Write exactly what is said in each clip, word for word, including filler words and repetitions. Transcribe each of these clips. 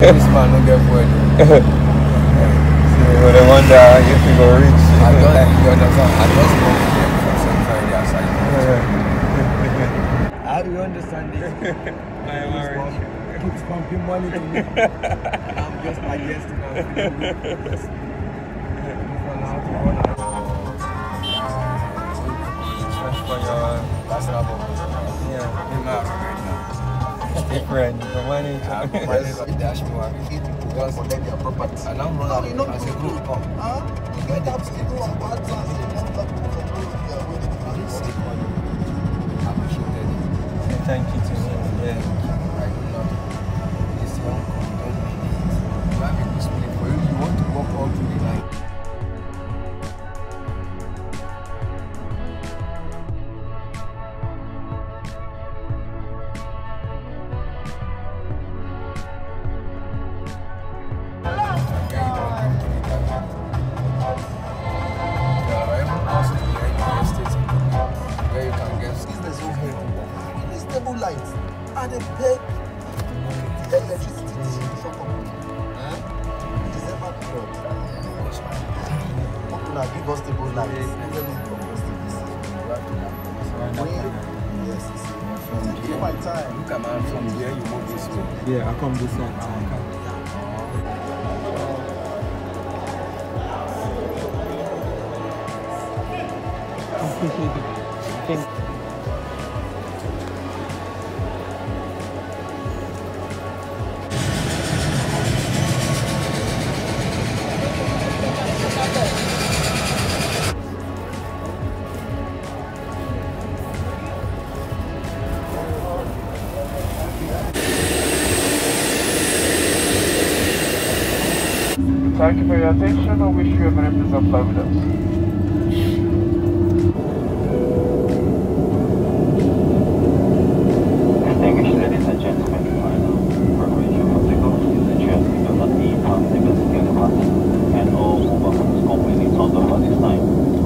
This man don't get food. So the one that you can go reach. I don't you understand. I just want to get from some Friday aside. How do you understand it? I am already. Keeps pumping money to me. I'm just my guest now. For your That's not about. yeah. I'm not right now. Different for money. I'm money dash me one. Just collect their property. And I'm running as a group. Come. Get that people on bad time. Thank you to me. Yeah. This one don't mean it. You have a good spirit for you. You want to walk all through the night. Lights and they pay electricity distribution company. Eh? December period. What can I give us stable lights? Yes, give my time. Look at man from here, you move this way. Yeah, I come this way. I think Thank you for your attention. I wish you a very pleasant flight with us. Distinguished ladies and gentlemen, final preparation for takeoff is the chairs to the passenger seat and all mobile phones completely turned off at this time.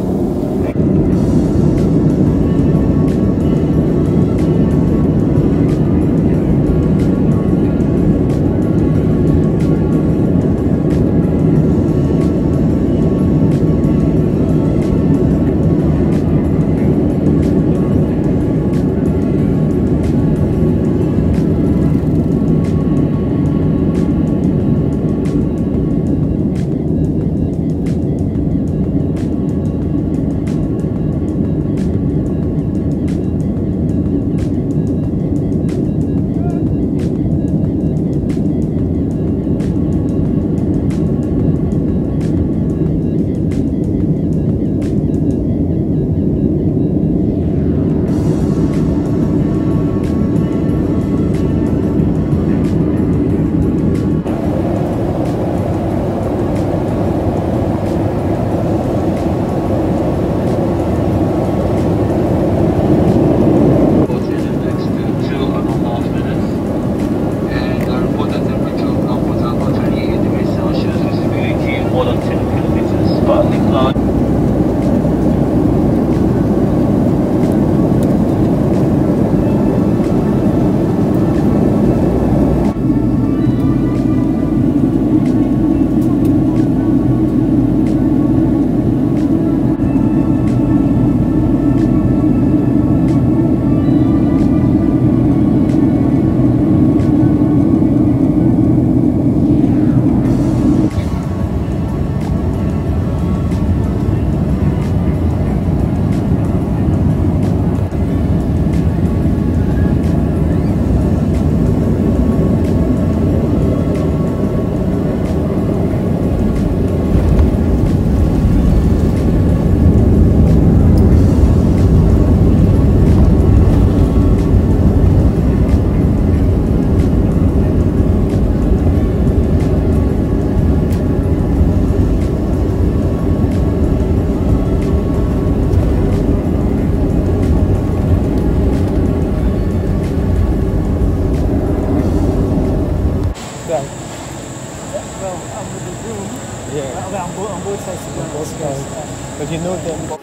But you know them.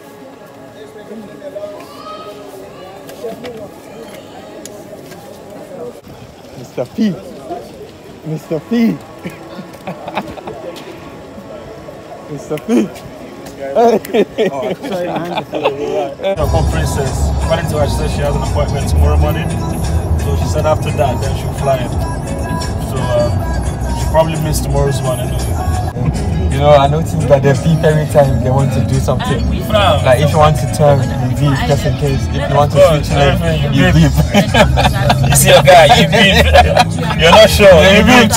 Mister P. Mister P. Mister P. Oh, princess. According to her, she said she has an appointment tomorrow morning. So she said after that, then she'll fly in. So um, she probably missed tomorrow's one anyway. You know, I noticed that they beep every time they want to do something. Like if you want to turn, you beep just in case. If you want to switch lane, you beep. You see a guy, you beep. You're not sure, you beep.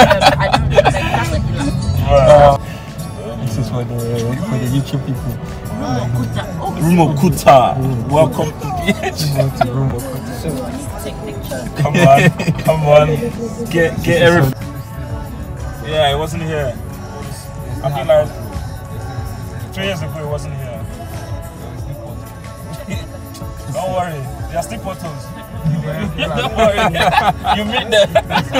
uh, this is for the for the YouTube people. Room Okuta, mm. Welcome to the Room Okuta. Come on, come on, get get everything. Yeah, it wasn't here. I feel like three years ago it wasn't here. Don't worry, there are still photos. Don't worry, you meet them.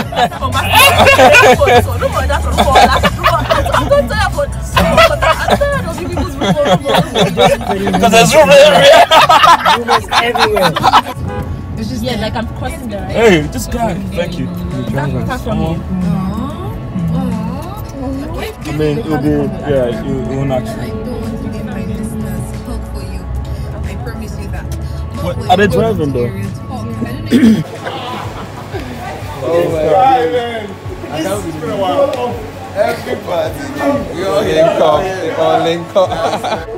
Because there's room everywhere. Yeah, like I'm crossing the right. Hey, this guy. Thank you. That's from you. I mean, it'll be, yeah, you won't actually. I don't want to get my business talk for you. I promise you that. What, are they driving though? Oh my God. It's been a while. Everybody. We all link up. We all link up.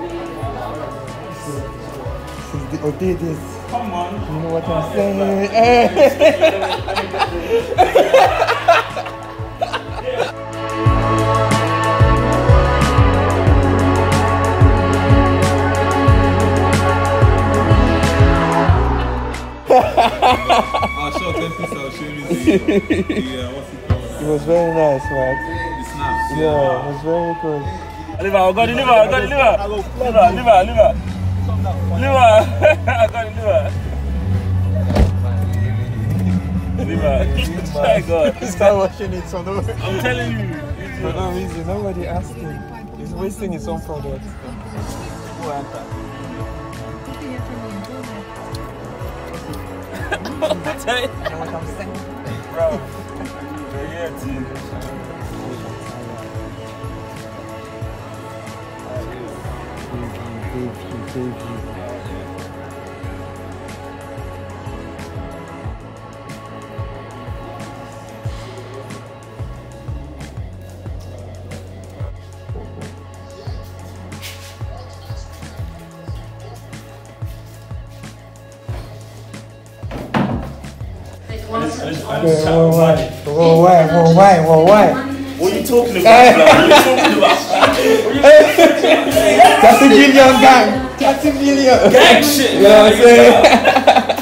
This is the Odidis. Come on. You know what I'm saying? I'll show ten pieces, I'll show you the, the uh, what's it called? It was very nice, man. The snaps. Yeah, it was very good. Liver, I got it, liver, I got it, liver. Liver, liver, liver. Liver, I got it, liver. Liver, try God. Start watching it for no reason. I'm telling you. For no reason, nobody asked him. He's wasting his own product. Who answered? You know what I'm saying? Bro, you're here too. Whoa, why? Whoa, why? Whoa, why? Whoa, why? What are you talking about, bro? What are you talking about? thirty billion gang! thirty billion! Gang shit! You know what I'm saying?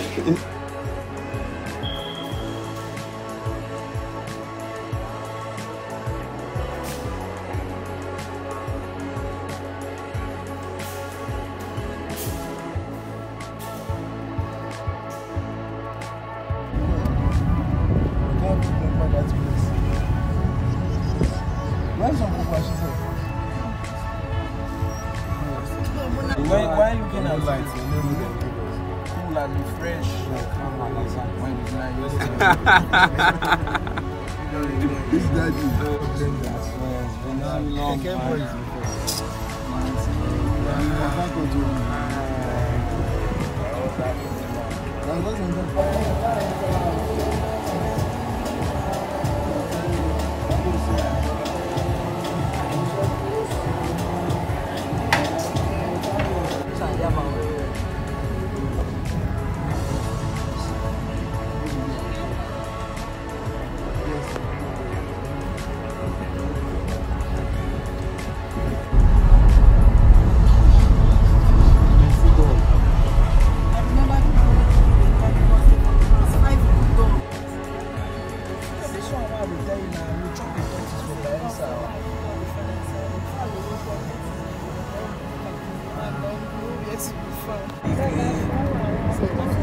Why, why are you looking at lights? Cool and refresh. When it's nice. This daddy. Yes, fun.